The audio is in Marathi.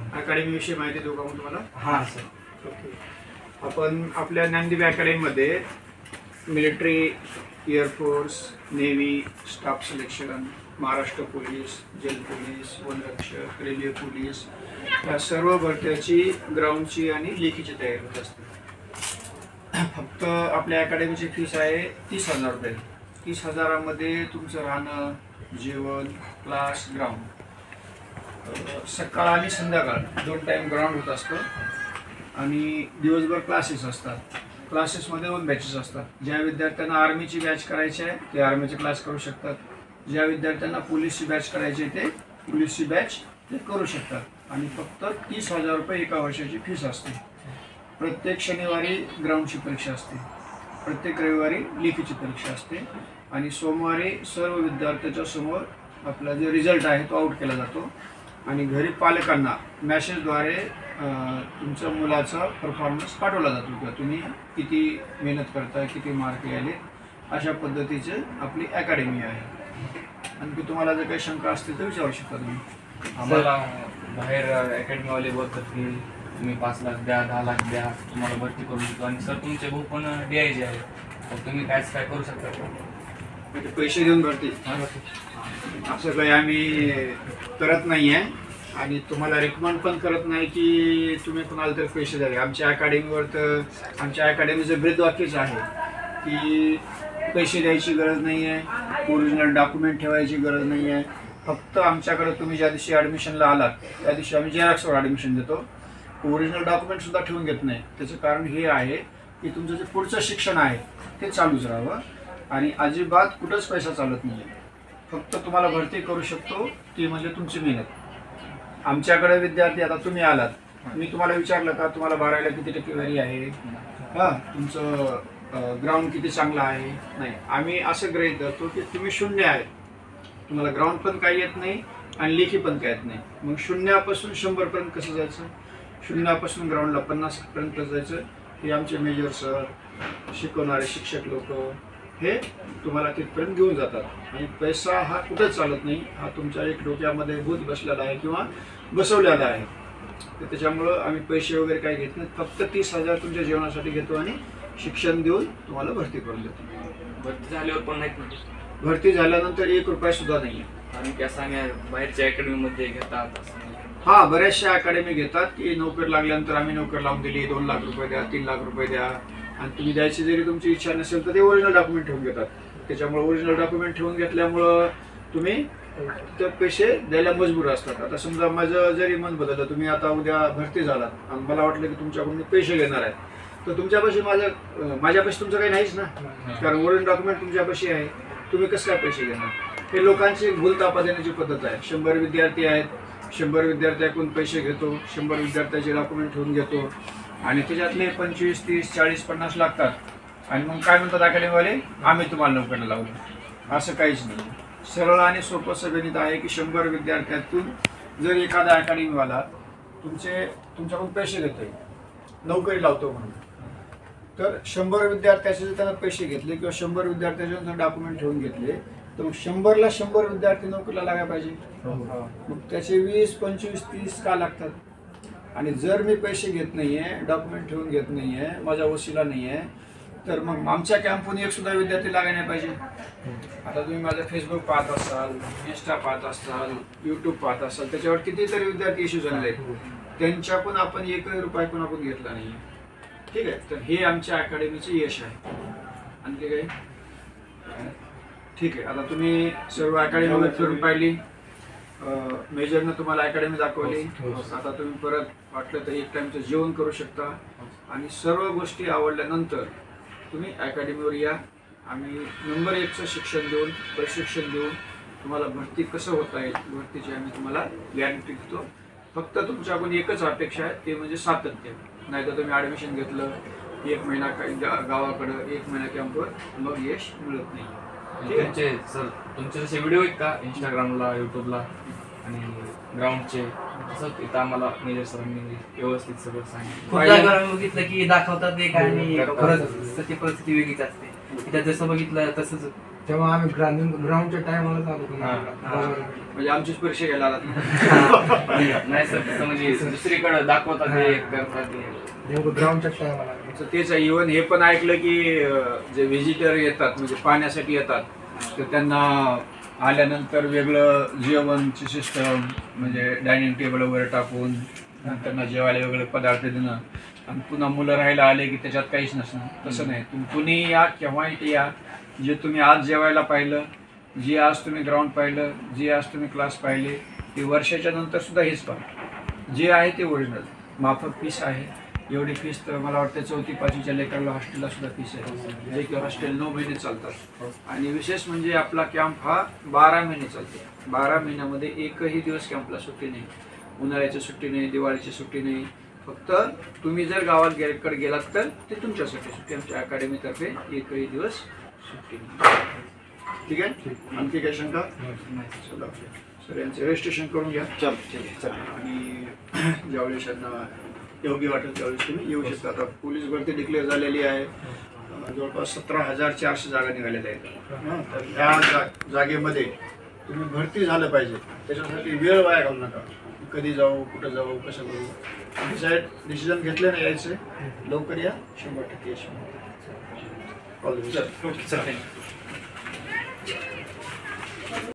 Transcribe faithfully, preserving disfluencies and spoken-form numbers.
अकॅडमी विषयी माहिती देऊ का मग तुम्हाला? हां सर. ओके. आपण आपल्या ज्ञानदीप अकॅडमीमध्ये military, air force, navy, staff selection, Maharashtra police, जल पोलीस, वनरक्षक, रेल्वे पोलीस या सर्व भरत्याची ग्राउंडची आणि लेखीची तयारी होत असते. फक्त आपल्या अकॅडमीची फीस आहे तीस हजार रुपये. तीस हजारामध्ये तुमचं राहणं, जेवण, क्लास, ग्राउंड, सकाळ आणि संध्याकाळ दोन टाईम ग्राउंड होत असतं आणि दिवसभर क्लासेस असतात. क्लासेसमध्ये दोन बॅचेस असतात. ज्या विद्यार्थ्यांना आर्मीची बॅच करायची आहे ते आर्मीचे क्लास करू शकतात. ज्या विद्यार्थ्यांना पोलीसची बॅच करायची आहे ते पोलीसची बॅच ते करू शकतात. आणि फक्त तीस हजार रुपये एका वर्षाची फीस असते. प्रत्येक शनिवारी ग्राउंडची परीक्षा असते, प्रत्येक रविवारी लेखीची परीक्षा असते आणि सोमवारी सर्व विद्यार्थ्याच्या समोर आपला जो रिझल्ट आहे तो आउट केला जातो आणि घरी पालकांना मॅसेजद्वारे तुमच्या मुलाचा परफॉर्मन्स पाठवला जातो किंवा तुम्ही किती मेहनत करताय, किती मार्क आले, अशा पद्धतीचे आपली अकॅडमी आहे. आणखी तुम्हाला जर काही शंका असतील तर विचारू शकता तुम्ही. आम्हाला बाहेर अकॅडमीवाले बोलतात की तुम्ही पाच लाख द्या, दहा लाख द्या, तुम्हाला भरती करू शकतो आणि सर तुमचे भाऊ पण डी आय जी आहे, तर तुम्ही कायच काय करू शकता का? म्हणजे पैसे देऊन भरती असं काही आम्ही करत नाही आहे आणि तुम्हाला रिकमेंड पण करत नाही की तुम्ही कोणाला तरी पैसे द्यावे. आमच्या अकॅडमीवर तर आमच्या अकॅडमीचं ब्रीदवाक्यच आहे की पैसे द्यायची गरज नाही आहे, ओरिजिनल डॉक्युमेंट ठेवायची गरज नाही आहे. फक्त आमच्याकडे तुम्ही ज्या दिवशी ॲडमिशनला आलात त्या दिवशी आम्ही झेरॉक्सवर ॲडमिशन देतो. ओरिजिनल डॉक्युमेंटसुद्धा ठेवून घेत नाही. त्याचं कारण हे आहे की तुमचं जे पुढचं शिक्षण आहे ते चालूच राहावं आणि अजिबात कुठंच पैसा चालत नाही आहे. फक्त तुम्हाला भरती करू शकतो ती म्हणजे तुमची मेहनत. आमच्याकडे विद्यार्थी, आता तुम्ही आलात, मी तुम्हाला विचारलं का तुम्हाला बारावीला किती टक्केवारी आहे, हां तुमचं ग्राउंड किती चांगलं आहे? नाही, आम्ही असं गृहीत धरतो की तुम्ही शून्य आहे, तुम्हाला ग्राउंड पण काही येत नाही आणि लेखी पण काही येत नाही. मग शून्यापासून शंभरपर्यंत कसं जायचं, शून्यापासून ग्राउंडला पन्नासपर्यंत कसं जायचं, हे आमचे मेजर सर, शिकवणारे शिक्षक लोक हे तुम्हाला तिथपर्यंत घेऊन जातात. आणि पैसा हा कुठंच चालत नाही, हा तुमच्या एक डोक्यामध्ये भूत बसलेला आहे किंवा बसवलेला आहे. तर त्याच्यामुळं आम्ही पैसे वगैरे काही घेत नाही. फक्त तीस हजार तुमच्या जेवणासाठी घेतो आणि शिक्षण देऊन तुम्हाला भरती करून देतो. भरती झाल्यावर पण नाही, भरती झाल्यानंतर एक रुपया सुद्धा नाही आहे. आणि कसं आम्ही बाहेरच्या अकॅडमीमध्ये घेतात हां, बऱ्याचशा अकॅडमी घेतात की नोकरी लागल्यानंतर आम्ही नोकरी लावून दिली, दोन लाख रुपये द्या, तीन लाख रुपये द्या आणि तुम्ही द्यायची जरी तुमची इच्छा नसेल तर ते ओरिजिनल डॉक्युमेंट ठेवून घेतात. त्याच्यामुळे ओरिजिनल डॉक्युमेंट ठेवून घेतल्यामुळं तुम्ही ते पैसे द्यायला मजबूर असतात. आता समजा माझं जरी मन बदललं, तुम्ही आता उद्या भरती झालात आणि मला वाटलं की तुमच्याकडून पैसे घेणार आहेत, तर तुमच्यापाशी माझं माझ्यापाशी तुमचं काही नाहीच ना, कारण ओरिजिनल डॉक्युमेंट तुमच्यापाशी आहे. तुम्ही कसं काय पैसे घेणार? हे लोकांची भूलतापा देण्याची पद्धत आहे. शंभर विद्यार्थी आहेत, शंभर विद्यार्थी ऐकून पैसे घेतो, शंभर विद्यार्थ्याचे डॉक्युमेंट ठेवून घेतो आणि त्याच्यातले पंचवीस, तीस, चाळीस, पन्नास लागतात आणि मग काय म्हणतात अकॅडमीवाले, आम्ही तुम्हाला नोकरीला लावलं. असं काहीच नाही. सरळ आणि सोपं असं गणित आहे की शंभर विद्यार्थ्यातून जर एखादा अकॅडमीवाला तुमचे तुमच्याकडून पैसे घेतोय, नोकरी लावतो म्हणून, तर शंभर विद्यार्थ्याचे जर त्यांना पैसे घेतले किंवा शंभर विद्यार्थ्याचे जर डॉक्युमेंट ठेवून घेतले तर मग शंभरला शंभर विद्यार्थी नोकरीला लागायला पाहिजे. मग त्याचे वीस, पंचवीस, तीस का लागतात? आणि जर मी पैसे घेत नाही आहे, डॉक्युमेंट ठेवून घेत नाही आहे, माझा वशिला नाही आहे, तर मग आमच्या कॅम्पहून एक सुद्धा विद्यार्थी लागायला नाही पाहिजे. आता तुम्ही माझं फेसबुक पाहत असाल, इंस्टा पाहत असाल, यूट्यूब पाहत असाल, त्याच्यावर कितीतरी विद्यार्थी इश्यू झाले आहेत, त्यांच्याकडून आपण एकही रुपया पण आपण घेतला नाही. ठीक आहे, तर हे आमच्या अकॅडमीचे यश आहे. आणखी काही? ठीक आहे, आता तुम्ही सर्व अकॅडमीमध्ये फिरून पाहिली, मेजरनं तुम्हाला अकॅडमी दाखवली. आता तुम्ही परत वाटलं तर एक टाइमचं जेवण करू शकता आणि सर्व गोष्टी आवडल्यानंतर तुम्ही अकॅडमीवर या. आम्ही नंबर एकचं शिक्षण देऊन, प्रशिक्षण देऊन तुम्हाला भरती कसं होता येईल भरतीची आम्ही तुम्हाला गॅरंटी देतो. फक्त तुमच्याकडून एकच अपेक्षा आहे, ते म्हणजे सातत्य. नाही तर तुम्ही ॲडमिशन घेतलं, एक महिना गावाकडं, एक महिना कॅम्पवर, मग यश मिळत नाही. तुमचे सर तुमचे जसे व्हिडिओ आहेत का इंस्टाग्रामला, यूट्यूबला आणि ग्राउंडचे, तसं तिथं आम्हाला मेजर सरांनी व्यवस्थित सगळं सांगितलं. बघितलं की दाखवतात एक आणि परत परिस्थिती वेगळीच असते. तिथं जसं बघितलं तसंच तेव्हा आम्ही ग्राउंड ग्राउंडच्या टायमालाच आलो हा, तुम्हाला. म्हणजे आमचीच परीक्षा घ्यायला आलात. नाही सर तसं म्हणजे दुसरीकडे दाखवतात ते करतात ते. नेमकं ग्राउंडच्या टायमाला तर तेच आहे. इव्हन हे पण ऐकलं की अं, जे व्हिजिटर येतात म्हणजे पाहण्यासाठी येतात तर त्यांना आल्यानंतर वेगळं जेवणची सिस्टम म्हणजे डायनिंग टेबल वगैरे टाकून त्यांना जेवायला वेगळे पदार्थ देणं आणि पुन्हा मुलं राहायला आले की त्याच्यात काहीच नसणं. तसं नाही, तुम्ही कुणीही या केव्हाही या, जे तुम्ही आज जेवायला पाहिलं, जे आज तुम्ही ग्राउंड पाहिलं, जे आज तुम्ही क्लास पाहिले ते वर्षाच्या नंतर सुद्धा हेच पहा. जे आहे ते ओरिजिनल. माफक फीस आहे. एवढी फीस तर मला वाटतं चौथी पाचवीच्या लेकराला हॉस्टेलला सुद्धा फीस आहे. जे की हॉस्टेल नऊ महिने चालतात आणि विशेष म्हणजे आपला कॅम्प हा बारा महिने चालतो. बारा महिन्यामध्ये एकही दिवस कॅम्पला सुट्टी नाही. उन्हाळ्याची सुट्टी नाही, दिवाळीची सुट्टी नाही. फक्त तुम्ही जर गावात गेकडे गेलात तर ते तुमच्यासाठी सुट्टी. आमच्या अकॅडमीतर्फे एकही दिवस सुट्टी नाही. ठीक आहे. आणखी काही शंका? चला सर यांचं रजिस्ट्रेशन करून घ्या. चल ठीक आहे. आणि ज्यावेळेस यांना योग्य वाटेल त्यावेळेस तुम्ही येऊ शकता. आता पोलीस भरती डिक्लेअर झालेली आहे. जवळपास सतरा हजार चारशे जागा निघालेल्या आहेत. हां, तर ह्या जा जागेमध्ये तुम्ही भरती झालं पाहिजे. त्याच्यासाठी वेळ वाया घालू नका. कधी जाऊ, कुठं जाऊ, कसं करू, डिसाईड डिसिजन घेतले नाही यायचे. लवकर या, शंभर टक्के यश. All the best. Sir thank you.